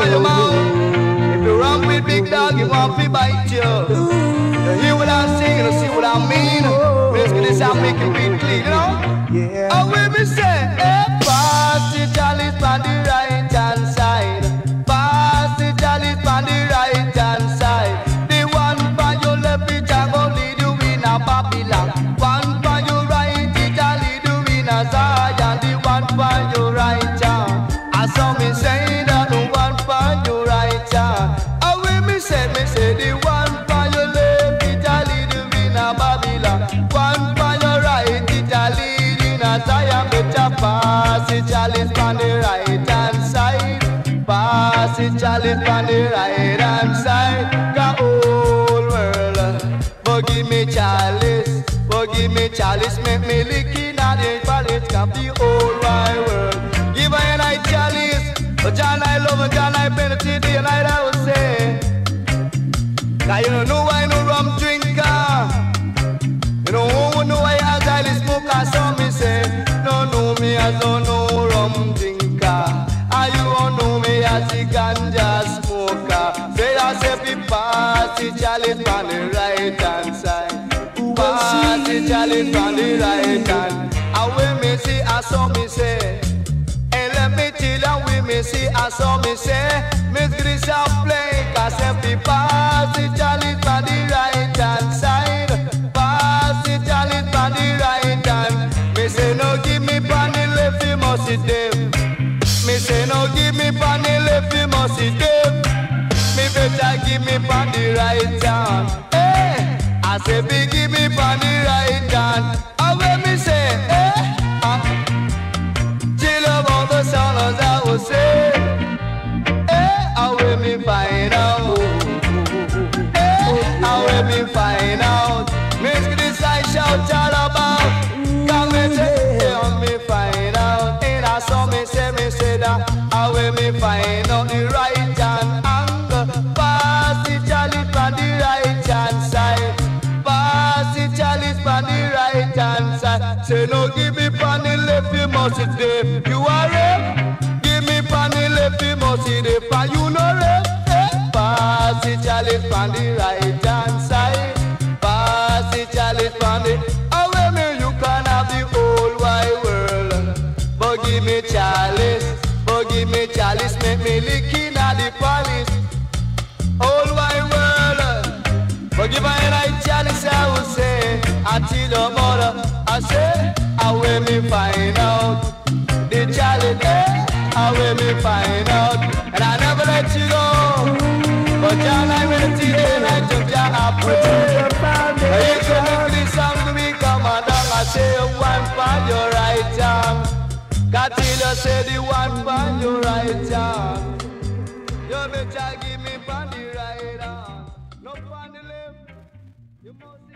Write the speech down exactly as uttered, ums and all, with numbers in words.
on your mouth. If you run with big dog, you want to bite you. You hear what I'm saying, you see what I mean. Basically, this I make it real clean, you know. Yeah. I will be saying, hey, pass the chalice on the right hand side. Pass the chalice on the right hand side. The one for your left, it will lead you in a Babylon. One for your right, it will lead you in a Zion. The one for your right hand. I saw me say that the one for your right hand. I will me say, me say the one for your left, it will lead you in a Babylon. One for your right, it will lead you in a Zion. Better pass the chalice on the right hand side. Pass the chalice on the right hand side. The whole world, forgive me chalice, forgive me chalice. Make me lick in the palate, can be whole wide world. Give me a night chalice, but John I love and John I benefit day and night I will say. Cause you don't know why no rum drinker. You don't know why as I smoke, I saw me say. No know me as no no rum drinker. And you don't know me as the ganja smoker. Say I say be pass the chalice on the right hand side. Pass the chalice on the right hand. And when me see I saw me say. And let me tell you when me see I saw me say. Miss Grisha play cause if be pass the chalice on the right hand side. Pass the chalice on the right hand. Me say no give me pan the left you must sit them. Me say no give me pan the left you must sit them. Me better give me pan the right hand. Hey, I say be give me pan the right hand. And when me say hey, uh, chill about the sound I will say. Hey, I will me find out. Hey, I will me find out. Miss Chris I shout all about. Come me say, hey, me find out. And I saw me say, me say that. I will me find out the right hand angle. Pass the chalice on the right hand side. Pass the chalice on the right hand side. Say no give me pan the left you must sit there. You are it. Give me pan the left you must sit there. And you know it. Eh? Pass the chalice on the right hand side. Pass the chalice on the. Away me you can have the whole wide world. But give me chalice. But give me chalice. Make me lick in at the palace. Whole wide world. But give me a night chalice I will say. Until the mother I say. Away me find out. The chalice eh? Away me find out. And I never let you go. But John I will see the night of John I pray. You can make this song to me come on down. I say one for your right arm. Catilla say the one for your right arm. You better give me for the right arm. No for the left. You must